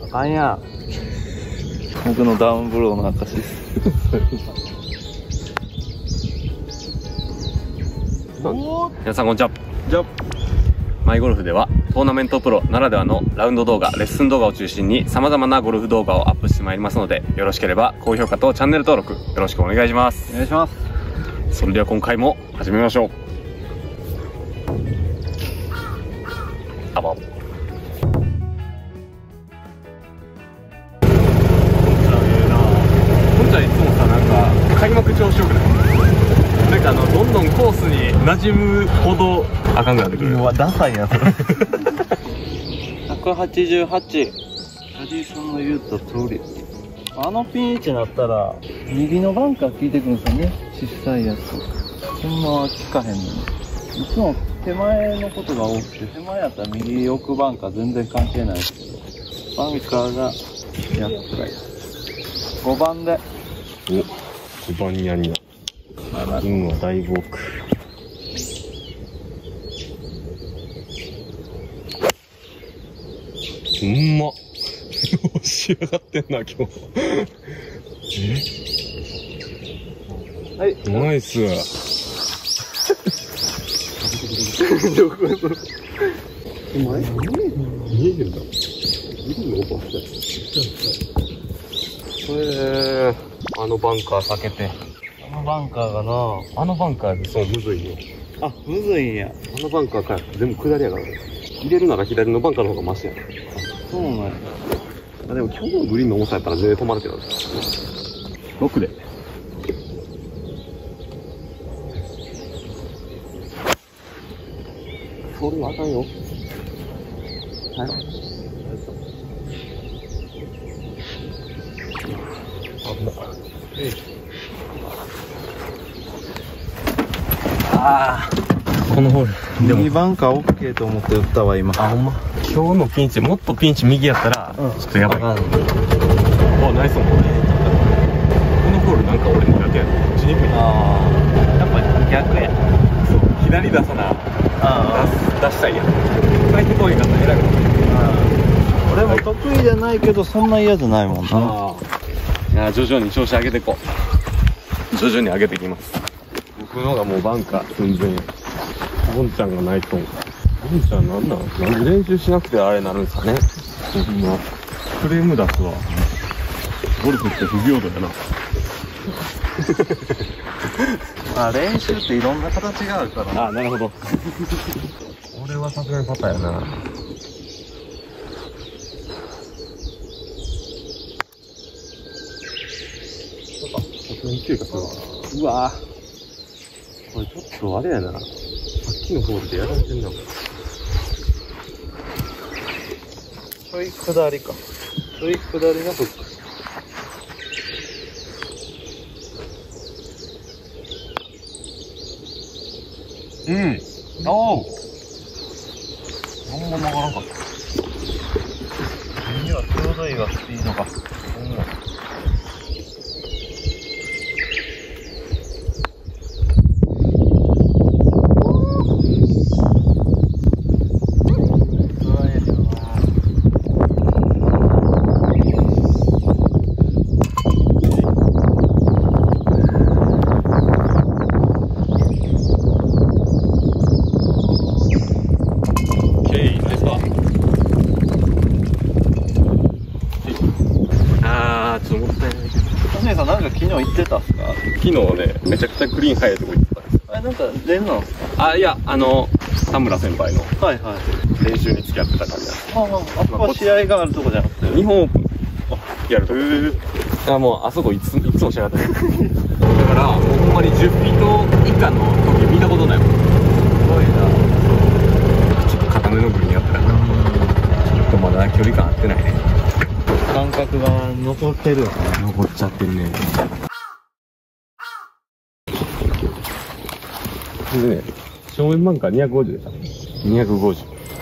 かんやん。僕のダウンブローの証です。 皆さんこんにちは。マイゴルフではトーナメントプロならではのラウンド動画、レッスン動画を中心に様々なゴルフ動画をアップしてまいりますので、よろしければ高評価とチャンネル登録よろしくお願いします。 お願いします。 それでは今回も始めましょう。あば。いつもさ、なんか開幕調子よくない？なんかどんどんコースに馴染むほどあかんくなってくる。 うわ、ダサいやつ。188。キャディさんの言うた通り。あのピン位置になったら、右のバンカー効いてくるんですよね。小さいやつ。そんな効かへんのに。いつも手前のことが多くて、手前やったら右奥バンカー全然関係ないですけど、バンカーが厄介。5番で。 お、5番にゃにゃ。運はだいぶ奥。うんま。仕上がってんな、今日。 はい。 ナイス。どこそれ。お前見えへんだ。いるのこれ。あのバンカー避けて。 あのバンカーがな、 あのバンカーでそう、むずいよ。 あ、むずいんや。 あのバンカーから全部下りやからね。入れるなら左のバンカーの方がマシやね。 そうなんや。 あ、でも今日のグリーンの重さやったら全然止まるけど。6で。それはあかんよ。はい。ああ、このホールでも右バンカー OK と思って打ったわ今。 あ、ほんま。今日のピンチ、もっとピンチ右やったら、ちょっとやばい。お、ナイスオン。このホールなんか俺苦手やね。打ちにくい。 ああ、やっぱ逆や。 そう、左出さな。出したいやん。最近遠いから偉い。 俺も得意じゃないけどそんな嫌じゃないもんな。 いや、徐々に調子上げていこう。徐々に上げていきます。僕のがもうバンカー寸前。ボンちゃんがないと思う。ボンちゃんなんで練習しなくてあれなるんですかね。ほんまクレーム出すわ。ゴルフって不平等やな。 まあ練習っていろんな形があるからな。 あ、なるほど。俺はさすがにパターやな。うわぁ。これちょっとあれやな。さっきのホールでやられてんな。 ちょい下りか。ちょい下りのフック。 うん。おう。なんも曲がらんかった。 右はちょうどいいわ、スピードが。なんか昨日行ってたっすか？ 昨日ね、めちゃくちゃグリーン速いとこ行ってたんです。 なんか出んの？ あ、いや、田村先輩のはいはい。 練習に付き合ってた感じなんです。 あそこは試合があるとこじゃなくて日本オープンやるとこ。あ、もうあそこいつも試合だった。だからもうほんまに10フィート以下の時見たことないもん。すごいな。 ちょっと固めのグリーンやってたから、ちょっとまだ距離感合ってないね。 感覚が残ってるよね。 残っちゃってるね。でね、正面バンカー250でした。250。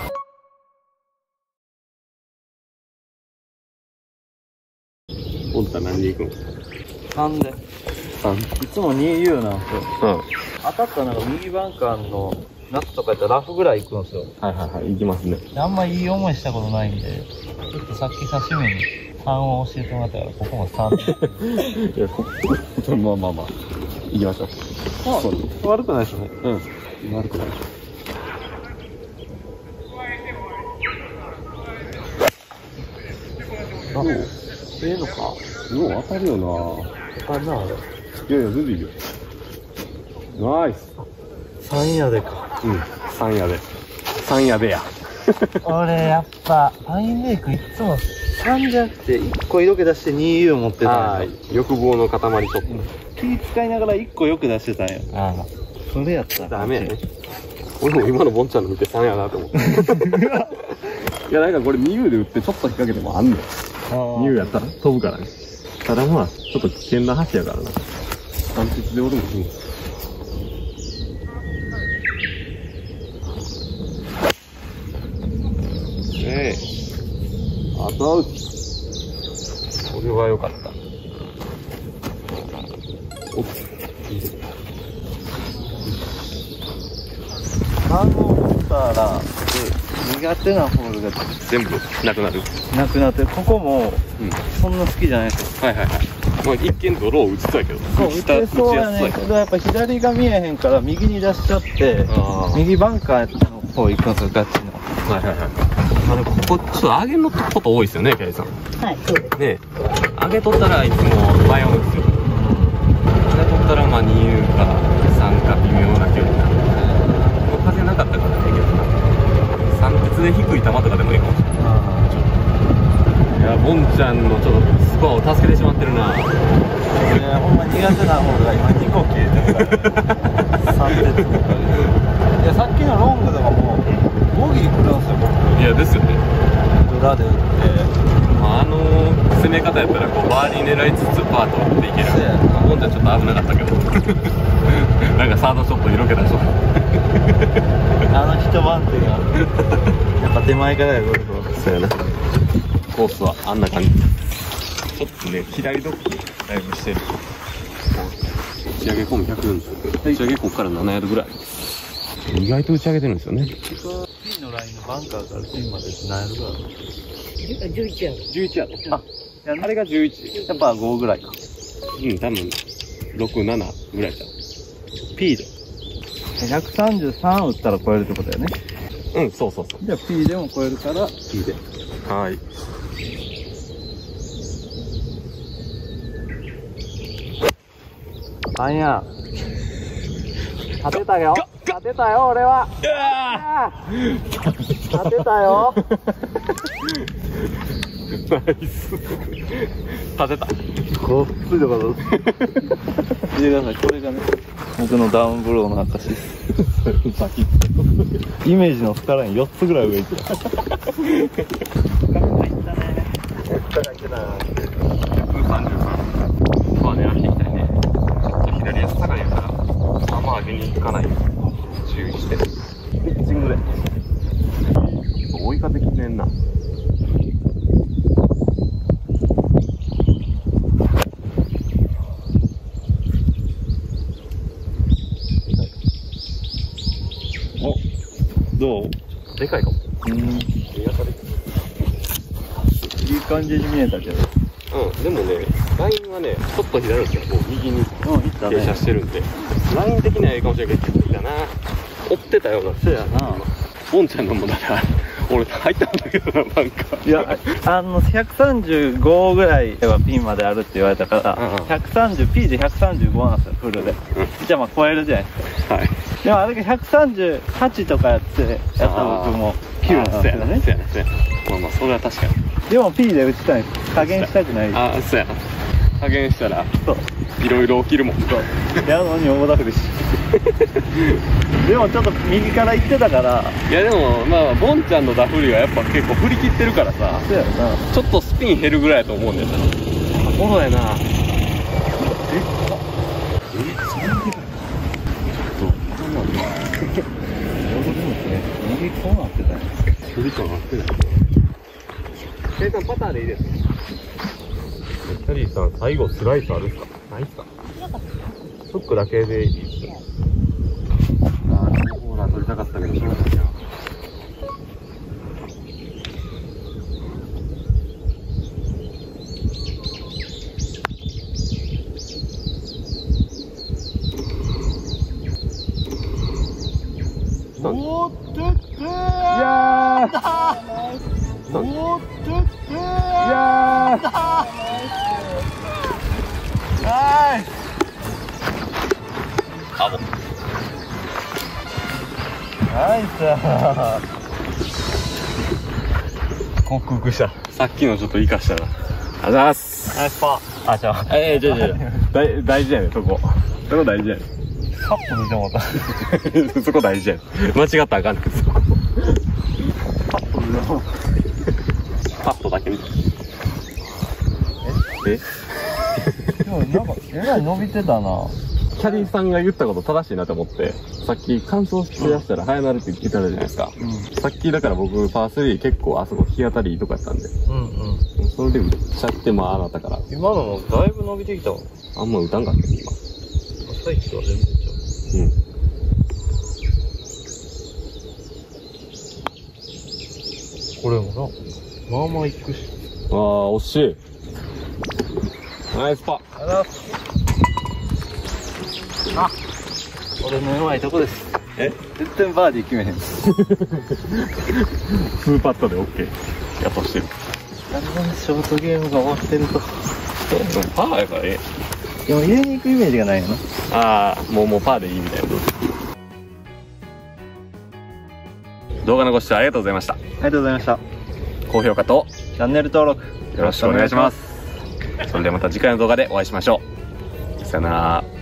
おったら何で行くの 3で。 3。 いつも 2U なんですよ。 うん。 当たったなんか右バンカーの夏とかやったらラフぐらい行くんですよ。 はいはいはい、行きますね。 あんまいい思いしたことないんで。 ちょっとさっき刺身に3を教えてもらったから、ここも3。 いや、まあまあまあ。行きましょう。 悪くないですね。 うん。悪くない。 あ、ええのか。 もう当たるよな。 あ、なあれ。 いやいや、全然いいよ。ナイス。 3やでか。 うん。3やで。3やでや。 俺、やっぱ、パインメイクいつも3じゃなくて、1個色気出して 2U 持ってたんはい。欲望の塊ちょっと。 気使いながら1個よく出してたんよ。ああ。それやったら。 ダメやね。俺も今のボンちゃんの見て3やなと思って。いや、なんかこれ 2U で売ってちょっと引っ掛けてもあんのよ。2U やったら飛ぶからね。ただまあ、ちょっと危険な橋やからな。三鉄で俺もいい。あとこれは良かった。おっ、いいね。 カーゴモーターらで苦手なホールが全部なくなる。 なくなって、ここもうん。 そんな好きじゃないですよ。 はいはいはい。まあ一見泥を打ちそうやけど。 そう、打てそうやねんけど、やっぱ左が見えへんから右に出しちゃって、右バンカーの方行くんですよ、ガチの。 はいはいはい。まあでもここちょっと上げのこと多いですよね、キャリーさん。 はい、そうです。 ね上げとったらいつも迷うんですよ。上げとったらまあ2U か3か微妙な距離になる。風なかったからね、けどな。三鉄で低い球とかでもいいかもしれない。いや、ボンちゃんのちょっとスコアを助けてしまってるな。 ほんま苦手なホールが今2個消えてるから3鉄とかで。いや、さっきのロングとかもボギー来るんですよ、僕。 いや、ですよね。 裏で打って。 攻め方やったらこうバーディー狙いつつパートでいける。 そうやな。 ボンちゃんちょっと危なかったけど。なんかサードショット色気出しとった。 一番手がやっぱ手前からやゴルフは。 そうやな。コースはあんな感じ。ちょっとね、左ドッグだいぶしてる。打ち上げコン140。打ち上げここから7ヤードぐらい。意外と打ち上げてるんですよね。 ピンのラインのバンカーからピンまで何ヤードぐらい 11やろ。 11ヤード。 あれが11。やっぱ5ぐらいか。 うん、多分、6、7ぐらいだ。 P で。133打ったら超えるってことだよね。 うん、そうそうそう。 じゃあ P でも超えるから P で。 はい。 なんや。勝てたよ。勝てたよ、俺は。勝てたよ。 ナイス。立てた。 こっついとかどう見てください、これがね、僕のダウンブローの証です。イメージのスカラに4つぐらい上行った。深く入ったね。深く入ってたな。 133。まあね、上げていきたいね。ちょっと左足下がりやから、あんま上げに行かないよ。注意して。ピッチングで。追い風きてんな。 どう？ でかいかも。 いい感じに見えたけど。 うん、でもね、ラインはね、ちょっと左ですよ。こう右に傾斜してるんで、ライン的にはええかもしれないけど、いいかな。追ってたような。 そうやな。 ボンちゃんのもだから、俺入ったんだけどな、なんか。 いや、135ぐらいはピンまであるって言われたから、P で135なんですよ、フルで。じゃあまあ超えるじゃないですか。 はい。 でもあれが138とかやった僕も9なんですよね。 そうやな、そうやな。まあまあ、それは確かに。 でも P で打ちたいんです。加減したくないです。 あ、そうやな。加減したら、 そう。 いろいろ起きるもん。 そう。やるのに大ダフるし。でもちょっと右から行ってたから。 いやでも、まあ、ボンちゃんのダフりはやっぱ結構振り切ってるからさ。 そうやな。 ちょっとスピン減るぐらいだと思うんだよな。フォローやな。 右こうなってたんですか。 距離感合ってない。キャリーさんパターでいいですか。キャリーさん最後スライスあるっすか。ないっすか。フックだけでいいっす。ああ、ホーラー取りたかったけどしょうがないな。 ったんおーっといやーはいあもうナイス克服したさっきのちょっと生かしたな。ありがとうございます。 ナイスパーあ、じゃあじゃ大事やね、そこ大事やね。 カップ見てもらったそこ大事やね。間違ったらあかんねん、そこ。 カップ見てもらっパッとだけ見て。 たでもなんかえらい伸びてたなキャディーさんが言ったこと正しいなと思って、さっき乾燥して出したら早なるって言ってたじゃないですか。さっきだから僕パー3結構あそこ日当たりいいとこやったんで、それで打っちゃってもあなたから。 今のもだいぶ伸びてきたわあんま打たんかったね、今。 朝一は全然ちゃうこれもなまあまあいくしあー、惜しい。ナイスパ。 あらあ俺の弱いとこですえ絶対バーディー決めへん 2パットで OK やっとしてる。 だんだんショートゲームが終わってるとパーやからでも入れに行くイメージがないよなああ、もうパーでいいみたいな。動画のご視聴ありがとうございました。 ありがとうございました高評価とチャンネル登録よろしくお願いします。それではまた次回の動画でお会いしましょう。さよなら。